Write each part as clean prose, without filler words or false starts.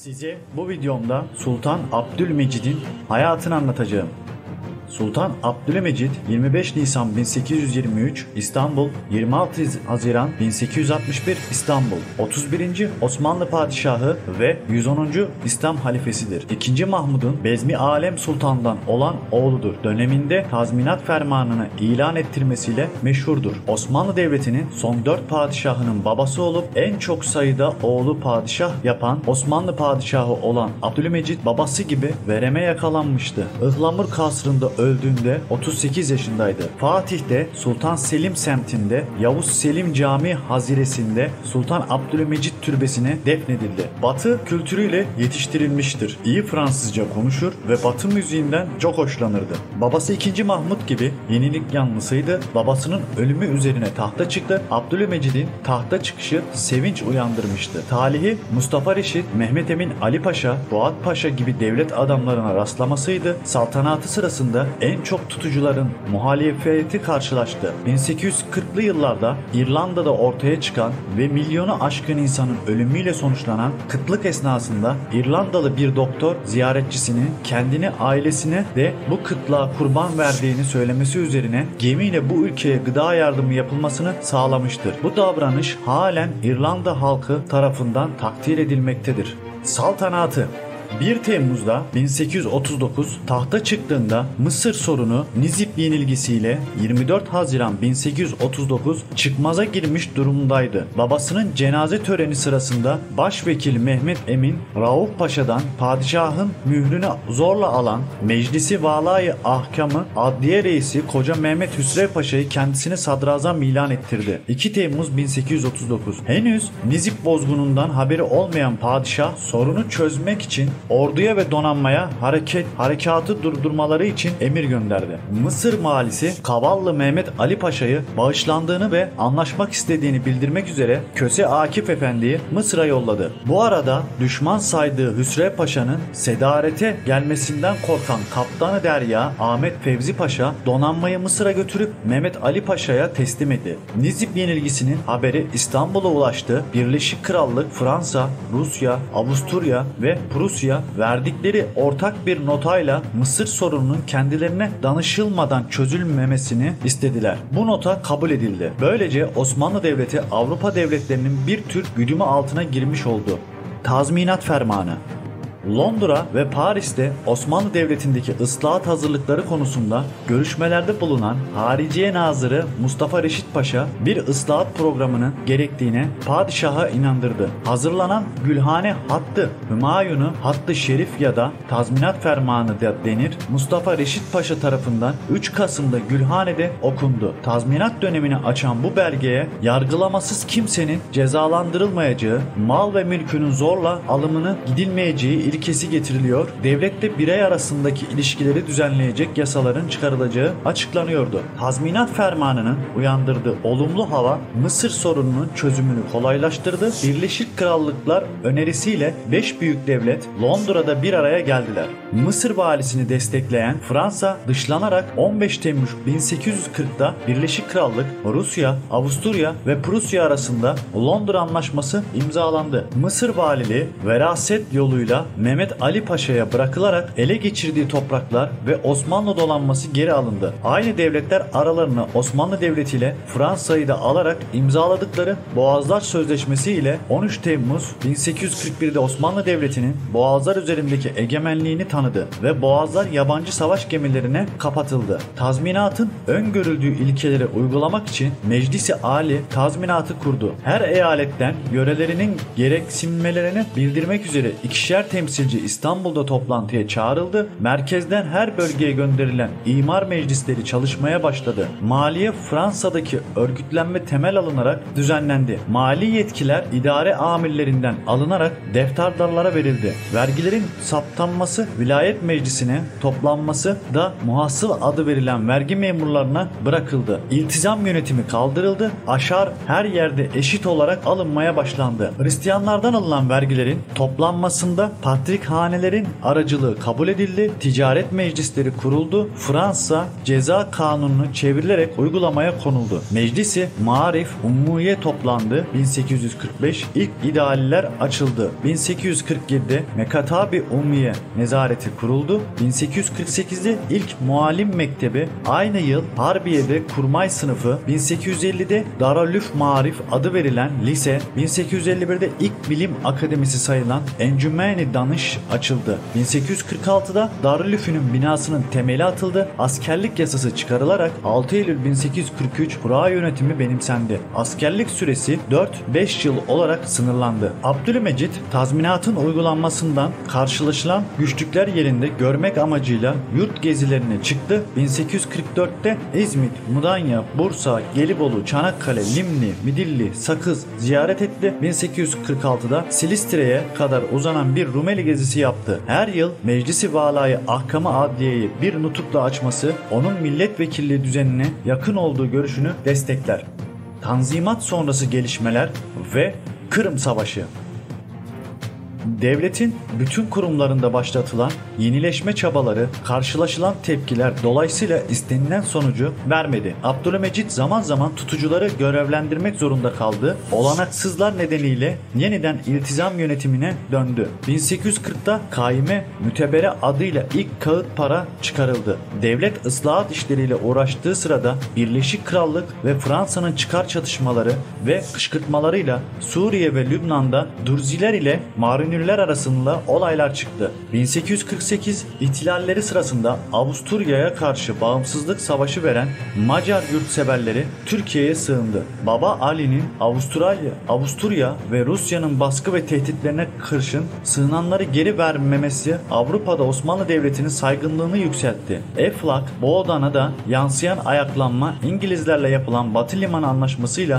Size bu videomda Sultan Abdülmecid'in hayatını anlatacağım. Sultan Abdülmecid 25 Nisan 1823 İstanbul, 26 Haziran 1861 İstanbul, 31. Osmanlı Padişahı ve 110. İslam halifesidir. 2. Mahmud'un Bezmi Alem Sultan'dan olan oğludur. Döneminde tazminat fermanını ilan ettirmesiyle meşhurdur. Osmanlı Devleti'nin son 4 padişahının babası olup en çok sayıda oğlu padişah yapan Osmanlı Padişahı olan Abdülmecid babası gibi vereme yakalanmıştı. Ihlamur kasrında öldüğünde 38 yaşındaydı. Fatih'te Sultan Selim semtinde Yavuz Selim Camii haziresinde Sultan Abdülmecid türbesine defnedildi. Batı kültürüyle yetiştirilmiştir. İyi Fransızca konuşur ve Batı müziğinden çok hoşlanırdı. Babası 2. Mahmud gibi yenilik yanlısıydı. Babasının ölümü üzerine tahta çıktı. Abdülmecid'in tahta çıkışı sevinç uyandırmıştı. Talihi Mustafa Reşit, Mehmet Emin Ali Paşa, Fuat Paşa gibi devlet adamlarına rastlamasıydı. Saltanatı sırasında en çok tutucuların muhalefeti karşılaştı. 1840'lı yıllarda İrlanda'da ortaya çıkan ve milyonu aşkın insanın ölümüyle sonuçlanan kıtlık esnasında İrlandalı bir doktor ziyaretçisinin kendini ailesine de bu kıtlığa kurban verdiğini söylemesi üzerine gemiyle bu ülkeye gıda yardımı yapılmasını sağlamıştır. Bu davranış halen İrlanda halkı tarafından takdir edilmektedir. Saltanatı 1 Temmuz'da 1839 tahta çıktığında Mısır sorunu Nizip yenilgisiyle 24 Haziran 1839 çıkmaza girmiş durumdaydı. Babasının cenaze töreni sırasında Başvekil Mehmet Emin Rauf Paşa'dan padişahın mührünü zorla alan Meclisi Valayı Ahkamı Adliye Reisi Koca Mehmet Hüsrev Paşa'yı kendisine sadrazam ilan ettirdi. 2 Temmuz 1839 henüz Nizip bozgunundan haberi olmayan padişah sorunu çözmek için orduya ve donanmaya harekatı durdurmaları için emir gönderdi. Mısır valisi Kavallı Mehmet Ali Paşa'yı bağışlandığını ve anlaşmak istediğini bildirmek üzere Köse Akif Efendi'yi Mısır'a yolladı. Bu arada düşman saydığı Hüsrev Paşa'nın sedarete gelmesinden korkan Kaptanı Derya Ahmet Fevzi Paşa donanmayı Mısır'a götürüp Mehmet Ali Paşa'ya teslim etti. Nizip yenilgisinin haberi İstanbul'a ulaştı. Birleşik Krallık, Fransa, Rusya, Avusturya ve Prusya verdikleri ortak bir notayla Mısır sorununun kendilerine danışılmadan çözülmemesini istediler. Bu nota kabul edildi. Böylece Osmanlı Devleti Avrupa devletlerinin bir tür güdümü altına girmiş oldu. Tazminat Fermanı Londra ve Paris'te Osmanlı Devleti'ndeki ıslahat hazırlıkları konusunda görüşmelerde bulunan Hariciye Nazırı Mustafa Reşit Paşa bir ıslahat programının gerektiğine padişaha inandırdı. Hazırlanan Gülhane Hattı Hümayunu Hattı Şerif ya da Tazminat Fermanı da denir. Mustafa Reşit Paşa tarafından 3 Kasım'da Gülhane'de okundu. Tazminat dönemini açan bu belgeye yargılamasız kimsenin cezalandırılmayacağı, mal ve mülkünün zorla alımını gidilmeyeceği ilkesi getiriliyor, devletle birey arasındaki ilişkileri düzenleyecek yasaların çıkarılacağı açıklanıyordu. Tazminat fermanının uyandırdığı olumlu hava Mısır sorununun çözümünü kolaylaştırdı. Birleşik Krallıklar önerisiyle 5 büyük devlet Londra'da bir araya geldiler. Mısır valisini destekleyen Fransa dışlanarak 15 Temmuz 1840'da Birleşik Krallık, Rusya, Avusturya ve Prusya arasında Londra Anlaşması imzalandı. Mısır valiliği veraset yoluyla Mehmet Ali Paşa'ya bırakılarak ele geçirdiği topraklar ve Osmanlı donanması geri alındı. Aynı devletler aralarına Osmanlı Devleti ile Fransa'yı da alarak imzaladıkları Boğazlar Sözleşmesi ile 13 Temmuz 1841'de Osmanlı Devleti'nin Boğazlar üzerindeki egemenliğini tanıdı ve Boğazlar yabancı savaş gemilerine kapatıldı. Tazminatın öngörüldüğü ilkeleri uygulamak için Meclisi Ali tazminatı kurdu. Her eyaletten yörelerinin gereksinmelerini bildirmek üzere ikişer temsilci İstanbul'da toplantıya çağrıldı. Merkezden her bölgeye gönderilen imar meclisleri çalışmaya başladı. Maliye Fransa'daki örgütlenme temel alınarak düzenlendi. Mali yetkiler idare amirlerinden alınarak defterdarlara verildi. Vergilerin saptanması vilayet meclisine, toplanması da muhasıl adı verilen vergi memurlarına bırakıldı. İltizam yönetimi kaldırıldı. Aşar her yerde eşit olarak alınmaya başlandı. Hristiyanlardan alınan vergilerin toplanmasında Patrikhanelerin aracılığı kabul edildi, ticaret meclisleri kuruldu, Fransa ceza kanununu çevrilerek uygulamaya konuldu. Meclisi Maarif Ummiye toplandı. 1845 ilk idealiler açıldı. 1847'de Mekatabi Ummiye nezareti kuruldu. 1848'de ilk muallim mektebi, aynı yıl Harbiye'de kurmay sınıfı, 1850'de Darülüf Maarif adı verilen lise, 1851'de ilk bilim akademisi sayılan Encümeni Danış açıldı. 1846'da Darülüf'ünün binasının temeli atıldı. Askerlik yasası çıkarılarak 6 Eylül 1843 kura yönetimi benimsendi. Askerlik süresi 4-5 yıl olarak sınırlandı. Abdülmecit tazminatın uygulanmasından karşılaşılan güçlükler yerinde görmek amacıyla yurt gezilerine çıktı. 1844'te İzmit, Mudanya, Bursa, Gelibolu, Çanakkale, Limni, Midilli, Sakız ziyaret etti. 1846'da Silistre'ye kadar uzanan bir Rumeli gezisi yaptı. Her yıl Meclisi Valayı Ahkam-ı Adliye'yi bir nutukla açması onun milletvekilliği düzenine yakın olduğu görüşünü destekler. Tanzimat sonrası gelişmeler ve Kırım Savaşı. Devletin bütün kurumlarında başlatılan yenileşme çabaları, karşılaşılan tepkiler dolayısıyla istenilen sonucu vermedi. Abdülmecit zaman zaman tutucuları görevlendirmek zorunda kaldı. Olanaksızlar nedeniyle yeniden iltizam yönetimine döndü. 1840'da Kaime Mütebere adıyla ilk kağıt para çıkarıldı. Devlet ıslahat işleriyle uğraştığı sırada Birleşik Krallık ve Fransa'nın çıkar çatışmaları ve kışkırtmalarıyla Suriye ve Lübnan'da Durziler ile Marinüller arasında olaylar çıktı. 1848 ihtilalleri sırasında Avusturya'ya karşı bağımsızlık savaşı veren Macar yurtseverleri Türkiye'ye sığındı. Baba Ali'nin Avusturya ve Rusya'nın baskı ve tehditlerine karşın sığınanları geri vermemesi Avrupa'da Osmanlı Devleti'nin saygınlığını yükseltti. Eflak, Boğdan'a da yansıyan ayaklanma İngilizlerle yapılan Batı Limanı Anlaşması'yla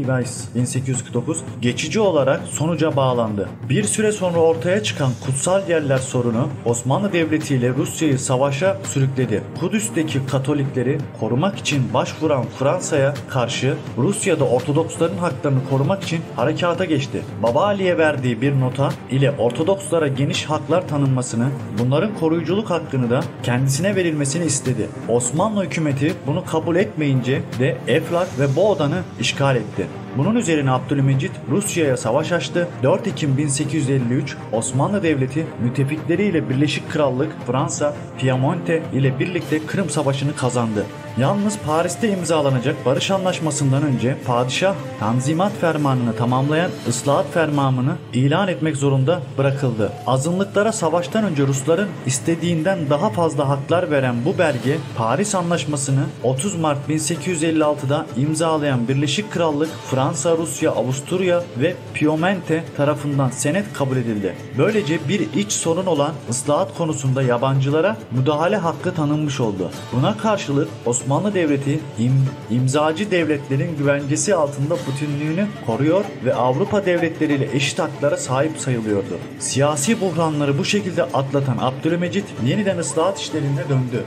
1849 geçici olarak sonuca bağlandı. Bir süre sonra ortaya çıkan kutsal yerler sorunu Osmanlı Devleti ile Rusya'yı savaşa sürükledi. Kudüs'teki Katolikleri korumak için başvuran Fransa'ya karşı Rusya'da Ortodoksların haklarını korumak için harekata geçti. Baba Ali'ye verdiği bir nota ile Ortodokslara geniş haklar tanınmasını, bunların koruyuculuk hakkını da kendisine verilmesini istedi. Osmanlı hükümeti bunu kabul etmeyince de Eflak ve Boğdan'ı işgal etti. Bunun üzerine Abdülmecit Rusya'ya savaş açtı. 4 Ekim 1853 Osmanlı Devleti müttefikleriyle Birleşik Krallık, Fransa, Piemonte ile birlikte Kırım Savaşı'nı kazandı. Yalnız Paris'te imzalanacak barış anlaşmasından önce padişah Tanzimat Fermanı'nı tamamlayan ıslahat fermanını ilan etmek zorunda bırakıldı. Azınlıklara savaştan önce Rusların istediğinden daha fazla haklar veren bu belge Paris Anlaşması'nı 30 Mart 1856'da imzalayan Birleşik Krallık, Fransa, Rusya, Avusturya ve Piemonte tarafından senet kabul edildi. Böylece bir iç sorun olan ıslahat konusunda yabancılara müdahale hakkı tanınmış oldu. Buna karşılık Osmanlı Devleti imzacı devletlerin güvencesi altında bütünlüğünü koruyor ve Avrupa devletleriyle eşit haklara sahip sayılıyordu. Siyasi buhranları bu şekilde atlatan Abdülmecit yeniden ıslahat işlerine döndü.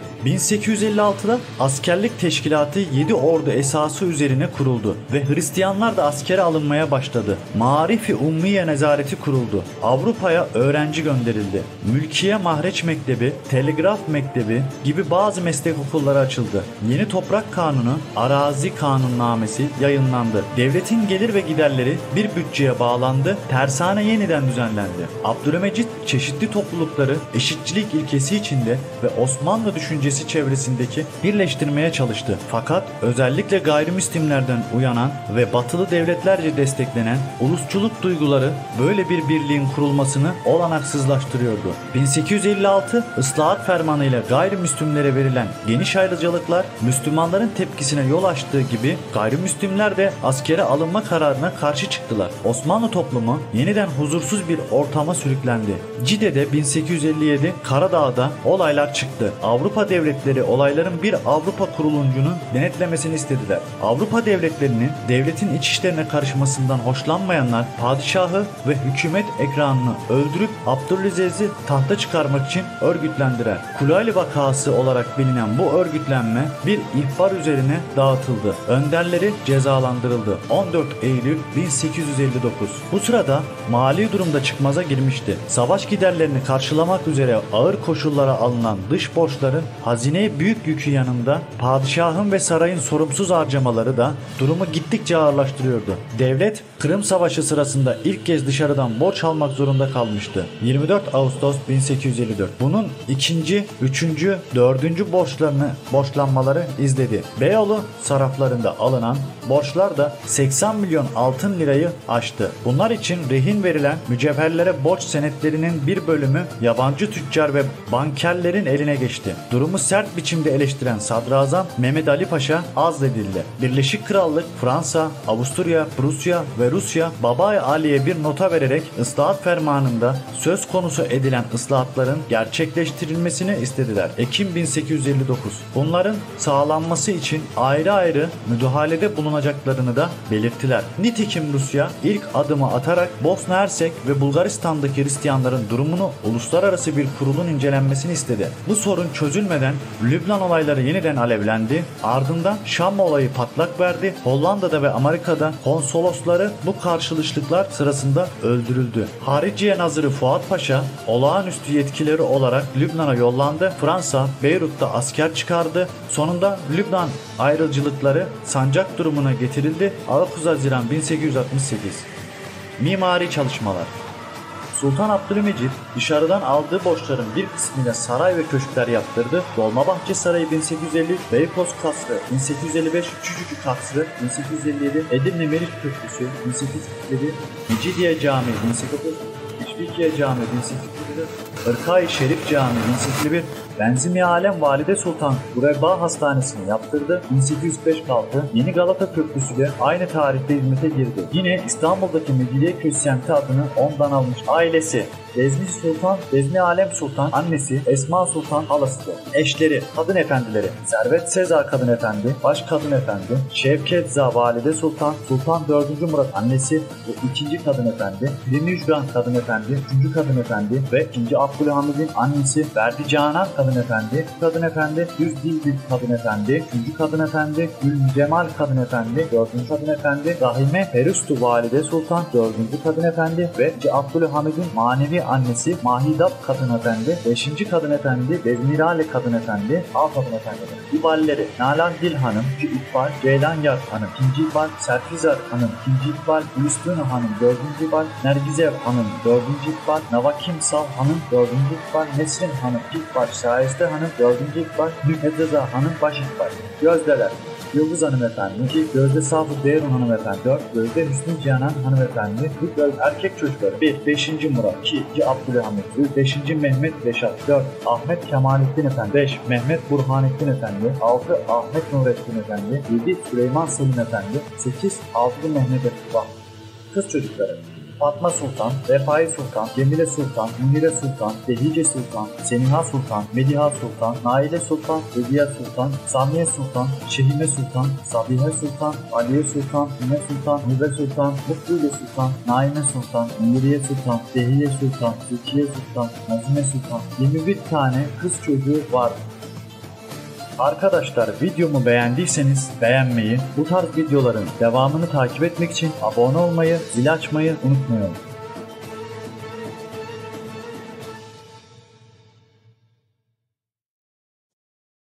1856'da askerlik teşkilatı 7 ordu esası üzerine kuruldu ve Hristiyanlar da askere alınmaya başladı. Maarif-i Ummiye nezareti kuruldu. Avrupa'ya öğrenci gönderildi. Mülkiye Mahreç Mektebi, Telgraf Mektebi gibi bazı meslek okulları açıldı. Yeni Toprak Kanunu, Arazi Kanunnamesi yayınlandı. Devletin gelir ve giderleri bir bütçeye bağlandı. Tersane yeniden düzenlendi. Abdülmecit çeşitli toplulukları eşitçilik ilkesi içinde ve Osmanlı düşüncesi çevresindeki birleştirmeye çalıştı. Fakat özellikle gayrimüslimlerden uyanan ve batılı devletlerce desteklenen ulusçuluk duyguları böyle bir birliğin kurulmasını olanaksızlaştırıyordu. 1856 ıslahat fermanıyla gayrimüslimlere verilen geniş ayrıcalıklar Müslümanların tepkisine yol açtığı gibi gayrimüslimler de askere alınma kararına karşı çıktılar. Osmanlı toplumu yeniden huzursuz bir ortama sürüklendi. Cide'de 1857 Karadağ'da olaylar çıktı. Avrupa devletleri olayların bir Avrupa kuruluncunun denetlemesini istediler. Avrupa devletlerinin devletin iç işlerine karışmasından hoşlanmayanlar padişahı ve hükümet ekranını öldürüp Abdülaziz'i tahta çıkarmak için örgütlendiler. Kulaylı vakası olarak bilinen bu örgütlenme bir ihbar üzerine dağıtıldı. Önderleri cezalandırıldı. 14 Eylül 1859. Bu sırada mali durumda çıkmaza girmişti. Savaş giderlerini karşılamak üzere ağır koşullara alınan dış borçların hazineye büyük yükü yanında padişahın ve sarayın sorumsuz harcamaları da durumu gittikçe ağırlaştırıyordu. Devlet Kırım Savaşı sırasında ilk kez dışarıdan borç almak zorunda kalmıştı. 24 Ağustos 1854. Bunun ikinci, üçüncü, dördüncü borçlanmaları izledi. Beyoğlu sarraflarında alınan borçlar da 80 milyon altın lirayı aştı. Bunlar için rehin verilen mücevherlere borç senetlerinin bir bölümü yabancı tüccar ve bankerlerin eline geçti. Durumu sert biçimde eleştiren Sadrazam Mehmet Ali Paşa azledildi. Birleşik Krallık, Fransa, Avusturya, Prusya ve Rusya Babay Ali'ye bir nota vererek ıslahat fermanında söz konusu edilen ıslahatların gerçekleştirilmesini istediler. Ekim 1859. Bunların sağlanması için ayrı ayrı müdahalede bulunacaklarını da belirttiler. Nitekim Rusya ilk adımı atarak Bosna Hersek ve Bulgaristan'daki Hristiyanların durumunu uluslararası bir kurulun incelenmesini istedi. Bu sorun çözülmeden Lübnan olayları yeniden alevlendi. Ardından Şam olayı patlak verdi. Hollanda'da ve Amerika'da konsolosları bu karşılıklar sırasında öldürüldü. Hariciye Nazırı Fuat Paşa olağanüstü yetkileri olarak Lübnan'a yollandı. Fransa Beyrut'ta asker çıkardı. Sonunda Lübnan ayrıcalıkları sancak durumuna getirildi. 9 Haziran 1868. Mimari çalışmalar. Sultan Abdülmecid dışarıdan aldığı borçların bir kısmıyla saray ve köşkler yaptırdı. Dolmabahçe Sarayı 1850, Beykoz Kasrı 1855, Küçücük Kasrı 1857, Edirne Meriç Köprüsü 1847, Mecidiye Camii 1830, İşbikiye Camii 1847, Irkay Şerif Camii 1851, Benzimi Alem Valide Sultan Gureba Hastanesi'ni yaptırdı. 1805 kaldı. Yeni Galata Köprüsü de aynı tarihte hizmete girdi. Yine İstanbul'daki Mecidiyeköy semti adını ondan almış. Ailesi: Bezmi Sultan, Bezmi Alem Sultan, annesi Esma Sultan, halasıdır. Eşleri: Kadın Efendileri: Servet Sezar Kadın Efendi, Baş Kadın Efendi, Şevket Za Valide Sultan, Sultan 4. Murat annesi ve 2. Kadın Efendi, Hilmi Hücran Kadın Efendi, 3. Kadın Efendi ve 2. Abdülhamid'in annesi Verdi Canan Kadın Efendi, Kadın Efendi, Düz Dilbil Kadın Efendi, 3. Kadın Efendi, Gül Cemal Kadın Efendi, 4. Kadın Efendi, Rahime Perustu Valide Sultan, 4. Kadın Efendi ve 2. Abdülhamid'in manevi annesi Mahidap Kadın Efendi, 5. Kadın Efendi, Bezmirale Kadın Efendi, Al Kadın Efendileri. İballeri: Nalan Dil Hanım, 2. İkbal, Ceylan Yar Hanım, 2. İkbal, Serfizar Hanım, 2. İkbal, Üstün Hanım, 4. İkbal, Nergizev Hanım, 4. İkbal, Navakim Sav Hanım, 4. İkbal, Nesrin Hanım, İkbal, Şahiste Hanım, 4. İkbal, Müfeddeda Hanım, Baş İkbal. Gözdeler: Yıldız Hanımefendi, 2. Gözde Safı Değerun Hanımefendi, 4. Gözde Hüsnü Canan Hanımefendi. Erkek çocukları: 1. 5. Murat, 2. Abdülhamid, 3. 5. Mehmet Reşat, 4. Ahmet Kemalettin Efendi, 5. Mehmet Burhanettin Efendi, 6. Ahmet Nurettin Efendi, 7. Süleyman Selim Efendi, 8. 6. Mehmet Efendi. Kız çocukları: Fatma Sultan, Refai Sultan, Cemile Sultan, Münire Sultan, Behice Sultan, Seniha Sultan, Mediha Sultan, Naile Sultan, Hediye Sultan, Samiye Sultan, Şehime Sultan, Sabiha Sultan, Aliye Sultan, Hüme Sultan, Nübe Sultan, Mutluyle Sultan, Naime Sultan, Müniriye Sultan, Behiye Sultan, Zülkiye Sultan, Nazime Sultan. 21 tane kız çocuğu var. Arkadaşlar, videomu beğendiyseniz beğenmeyi, bu tarz videoların devamını takip etmek için abone olmayı, zil açmayı unutmayın.